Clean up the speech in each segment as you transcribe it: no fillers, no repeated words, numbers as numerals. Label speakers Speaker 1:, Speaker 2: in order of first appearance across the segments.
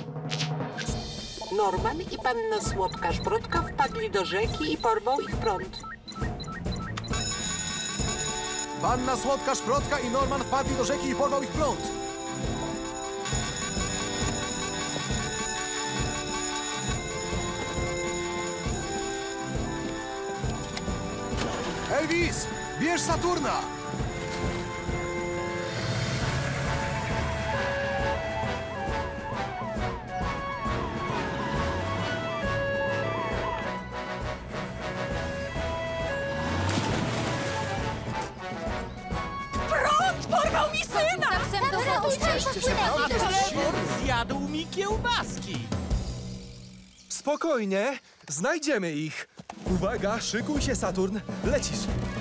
Speaker 1: Norman i panna Słodka-Szprotka wpadli do rzeki i porwał ich prąd.
Speaker 2: Panna Słodka-Szprotka i Norman wpadli do rzeki i porwał ich prąd. Elvis, bierz Saturna!
Speaker 3: Prąd porwał mi syna!
Speaker 4: Trevor zjadł mi kiełbaski.
Speaker 5: Spokojnie, znajdziemy ich. Uwaga, szykuj się, Saturn. Lecisz.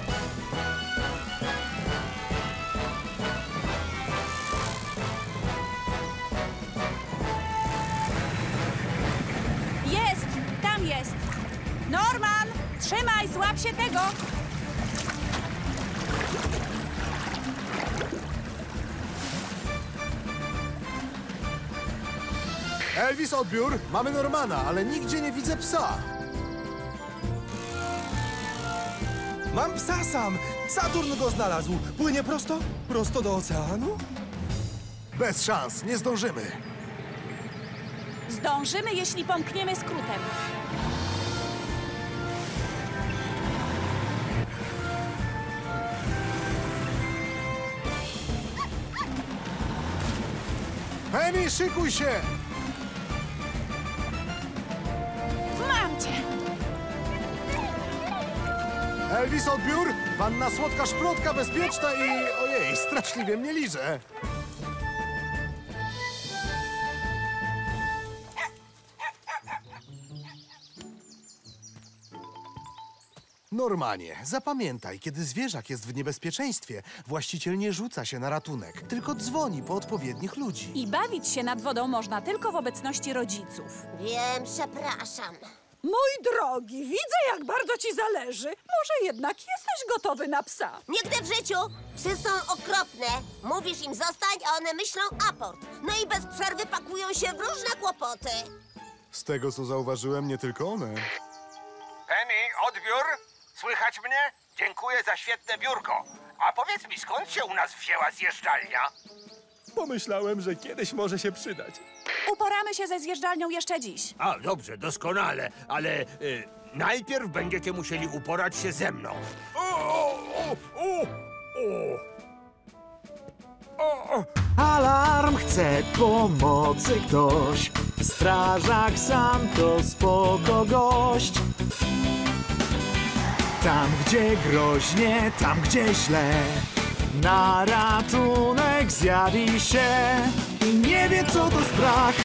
Speaker 3: Jest! Tam jest! Norman! Trzymaj, złap się tego!
Speaker 2: Elvis, odbiór. Mamy Normana, ale nigdzie nie widzę psa.
Speaker 5: Mam psa sam. Saturn go znalazł. Płynie prosto do oceanu.
Speaker 2: Bez szans, nie zdążymy.
Speaker 3: Zdążymy, jeśli pomkniemy skrótem.
Speaker 2: Penny, szykuj się!
Speaker 3: Mam cię!
Speaker 2: Elvis, odbiór. Panna Słodka-Szprotka bezpieczna i... Ojej, straszliwie mnie liże. Normanie, zapamiętaj, kiedy zwierzak jest w niebezpieczeństwie, właściciel nie rzuca się na ratunek, tylko dzwoni po odpowiednich ludzi.
Speaker 3: I bawić się nad wodą można tylko w obecności rodziców.
Speaker 6: Wiem, przepraszam.
Speaker 7: Mój drogi, widzę, jak bardzo ci zależy. Może jednak jesteś gotowy na psa.
Speaker 6: Nigdy w życiu! Psy są okropne. Mówisz im zostań, a one myślą aport. No i bez przerwy pakują się w różne kłopoty.
Speaker 2: Z tego, co zauważyłem, nie tylko one.
Speaker 8: Penny, odbiór? Słychać mnie? Dziękuję za świetne biurko. A powiedz mi, skąd się u nas wzięła zjeżdżalnia?
Speaker 5: Pomyślałem, że kiedyś może się przydać.
Speaker 3: Uporamy się ze zjeżdżalnią jeszcze dziś.
Speaker 8: A, dobrze, doskonale, ale najpierw będziecie musieli uporać się ze mną.
Speaker 9: Alarm, chce pomocy ktoś. Strażak sam to spoko gość. Tam, gdzie groźnie, tam, gdzie źle, na ratunek zjawi się i nie wie, co to strach.